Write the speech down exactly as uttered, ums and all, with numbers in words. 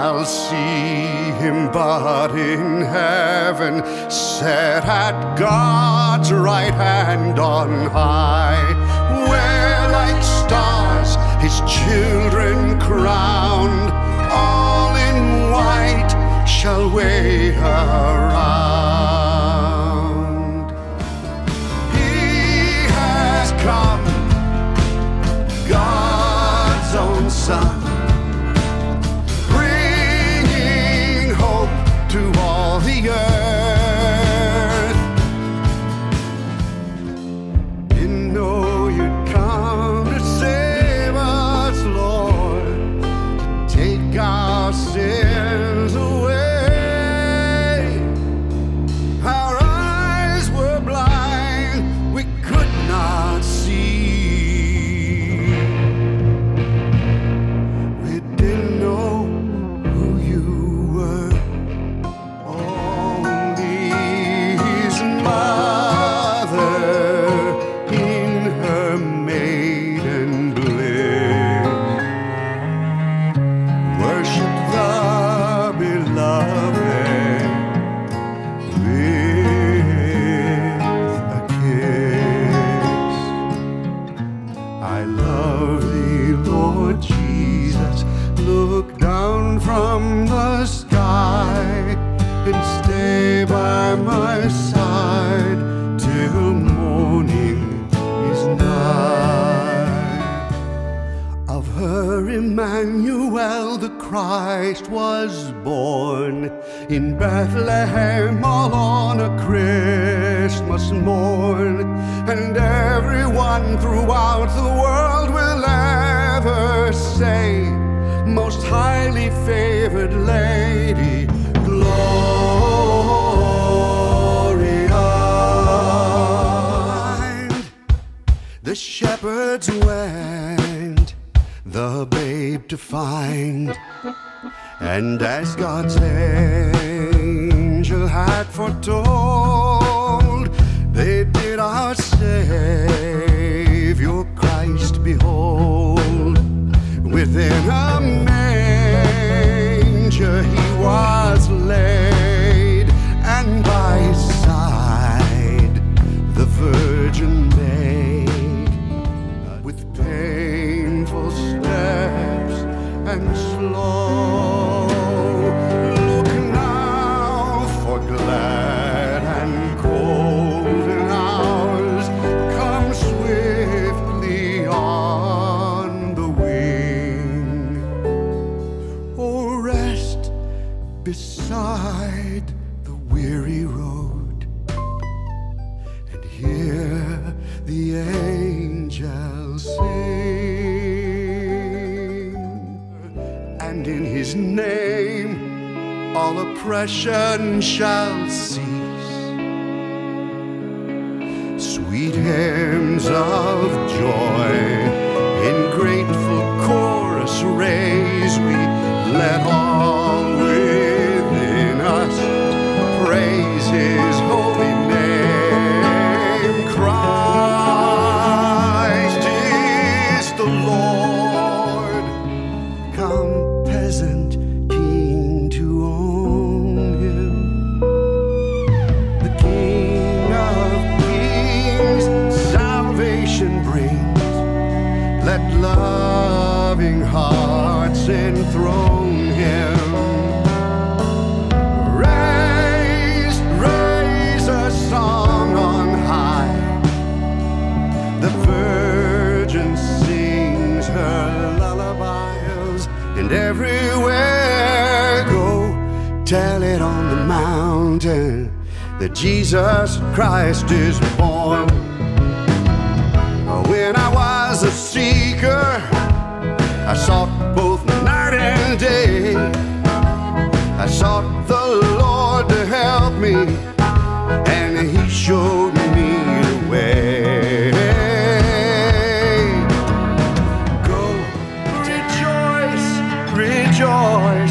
shall see him but in heaven, set at God's right hand on high, where like stars his children crowned, all in white shall wait around. He has come, God's own Son, bringing hope to all the earth. Didn't know you'd come to save us, Lord, to take our sins away. Our eyes were blind, we could not see. We didn't know who you were. Only his mother in her maiden bliss worshiped the beloved with a kiss. I love thee, Lord Jesus. Look down from the sky and stay by my side till morning is nigh. Of her Emmanuel the Christ was born in Bethlehem all on a Christmas morn, and everyone throughout the world will ever say, most highly favored lady, Gloria. The shepherds went the babe to find, and as God's angel had foretold, they did our Savior Christ behold. Within a manger he was laid, and by his side the Virgin maid, with painful steps and slow. Look now, for glad and golden hours come swiftly on the wing. Oh, rest beside the weary road and hear the angels sing. And in his name all oppression shall cease. Sweet hymns of joy in grateful chorus raise we, let all within us praise his holy name. Christ is the Lord, come peasant king to own him. The King of kings salvation brings, let loving hearts enthrone him. Raise, raise a song on high. The Virgin sings her lullabies, and everywhere go, tell it on the mountain that Jesus Christ is born. When I was a seeker, I sought both night and day. I sought the Lord to help me, and he showed me the way. Go, rejoice, rejoice,